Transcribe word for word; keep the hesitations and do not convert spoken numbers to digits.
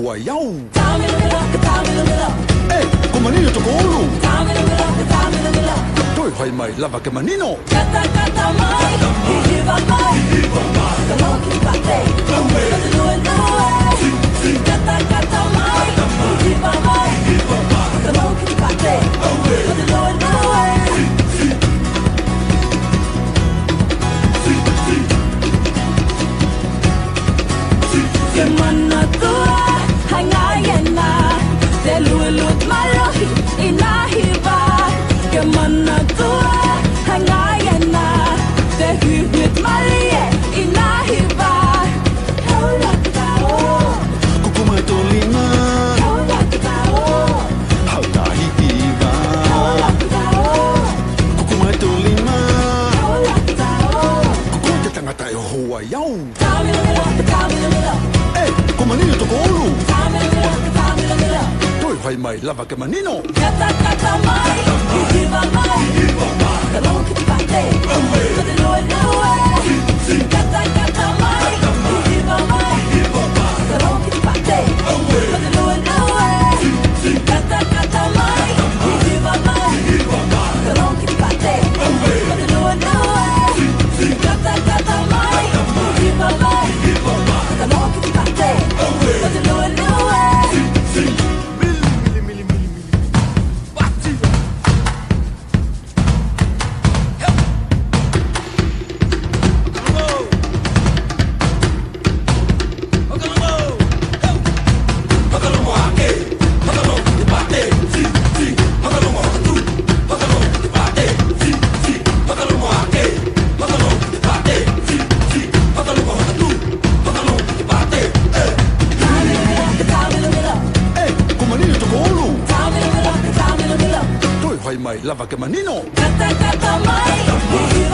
Hawaiiau. Eh, ko manino to ko ulu. Toi hai mai lava ke manino. Kata kata mai, hihiwa mai, kaloki pate, kalue lue. Kata kata mai, hihiwa mai, kaloki pate, kalue lue. Kemana tua, hai ngayena, te lue lut malohi inahiwa. Kemana tua, hai ngayena, te huhut malie inahiwa. Haula kitao, Kukuma tolina. haula kitao, Hautahi iwa. haula kitao, Kukuma tolina. haula kitao. Kukuma te tangata e Hawaiiau. Tamilila, tamilila, Eh, ko manino to ko ulu. tamilila, tamilila. Toi hai mai lava ke manino. Kata kata mai, hihiwa mai, kaloki pate, kalue lue. Kata kata mai, hihiwa mai, kaloki pate, kalue lue. Kata kata mai, hihiwa mai, kaloki pate, kalue lue. Kata kata mai, hihiwa mai, kaloki pate, kalue lue. Eh, ko manino to ko ulu. Toi hai mai lava ke manino. Kata kata mai, hihiwa